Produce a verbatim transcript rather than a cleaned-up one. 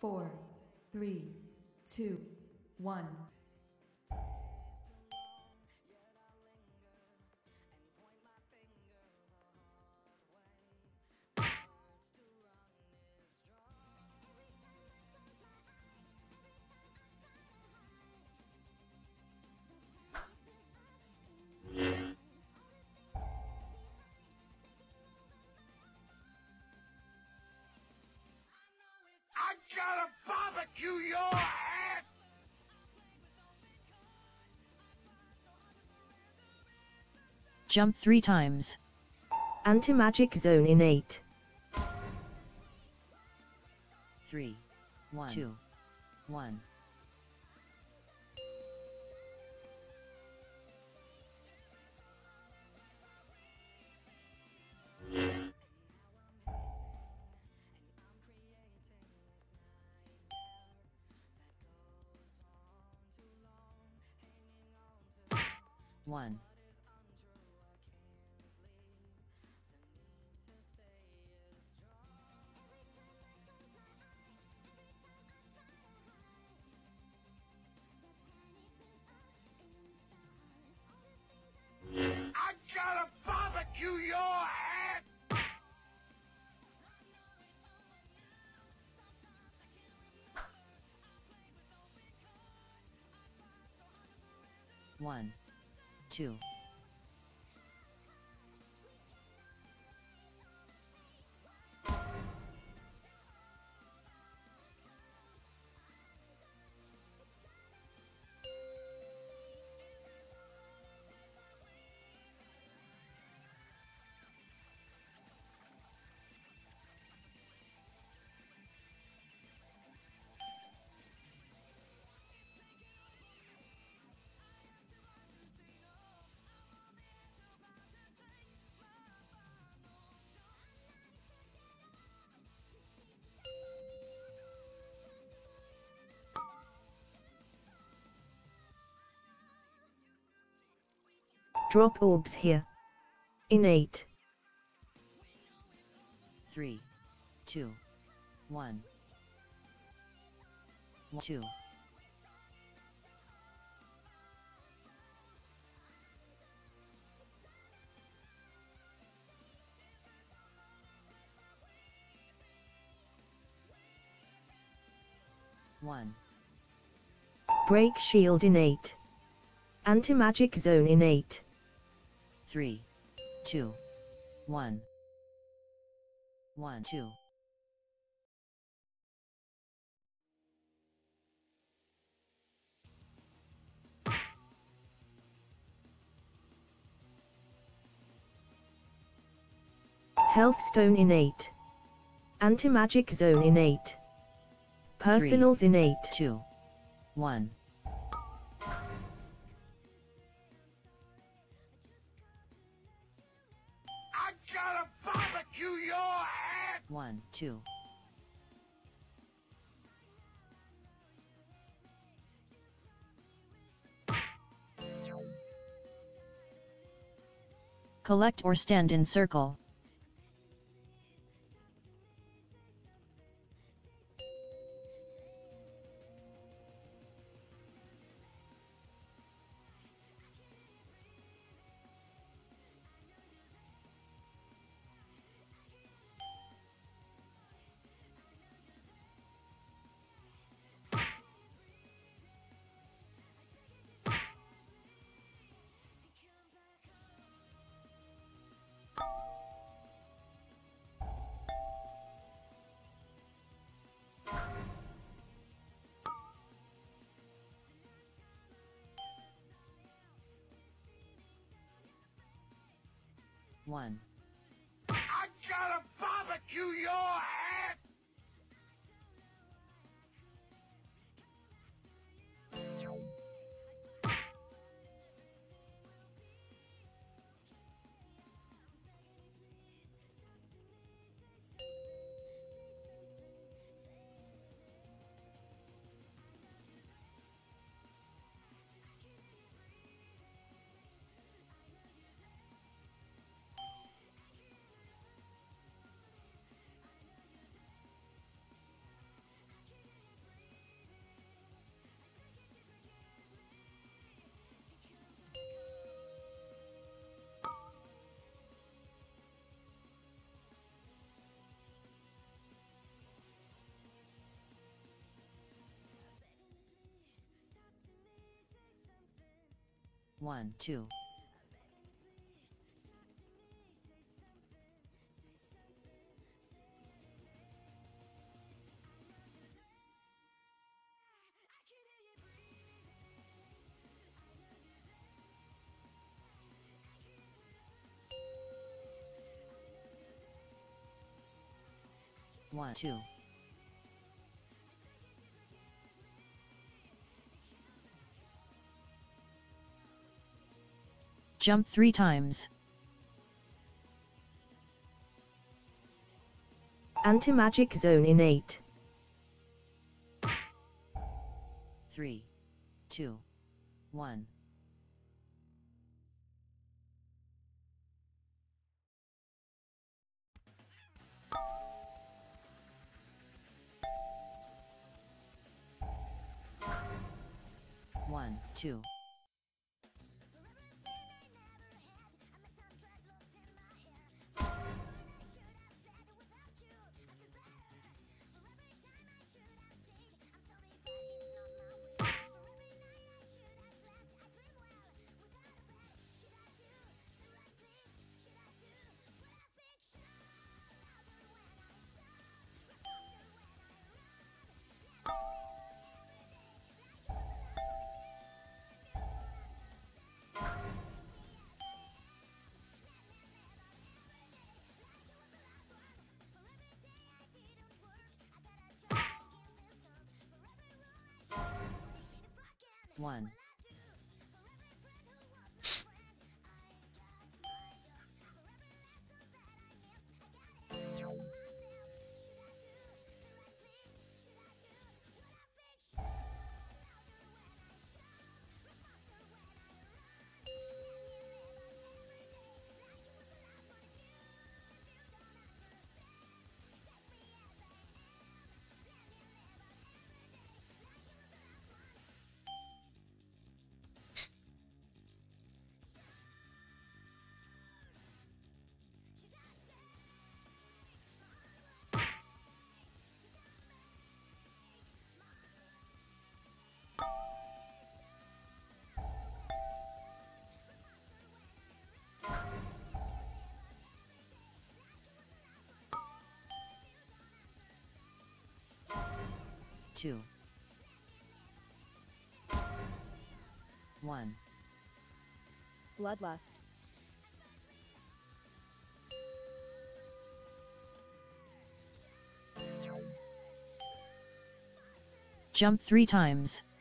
four, three, two, one. I gotta barbecue your ass! Jump three times. Anti-magic zone in eight. Three, one, two, one. One. I gotta barbecue your ass! One, two. Drop orbs here. In eight. Three, two, one. Two. One. Break shield in eight. Anti-magic zone in eight. Three, two, one. One, two. Health stone in eight. Anti-magic zone in eight. Personals Three, in eight. Two, one. I gotta barbecue your ass! One, two. Collect or stand in circle. One. I gotta barbecue your ass! one, two. One, two. Jump three times. Anti-magic zone in eight. Three, two, one. One, two. One. Two. One. Bloodlust. Jump three times.